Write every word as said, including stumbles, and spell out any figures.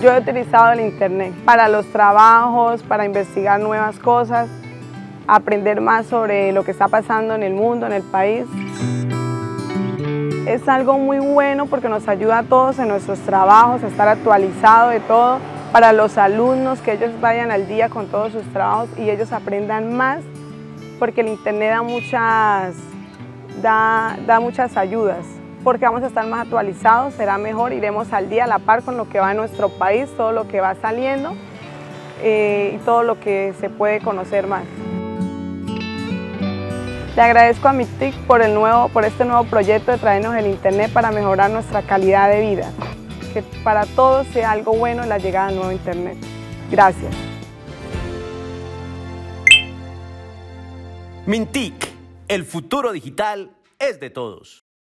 Yo he utilizado el internet para los trabajos, para investigar nuevas cosas, aprender más sobre lo que está pasando en el mundo, en el país. Es algo muy bueno porque nos ayuda a todos en nuestros trabajos a estar actualizados de todo, para los alumnos que ellos vayan al día con todos sus trabajos y ellos aprendan más, porque el internet da muchas, da, da muchas ayudas, porque vamos a estar más actualizados, será mejor, iremos al día a la par con lo que va en nuestro país, todo lo que va saliendo eh, y todo lo que se puede conocer más. Le agradezco a MITIC por, el nuevo, por este nuevo proyecto de traernos el internet para mejorar nuestra calidad de vida. Que para todos sea algo bueno la llegada del nuevo internet. Gracias. MINTIC, el futuro digital es de todos.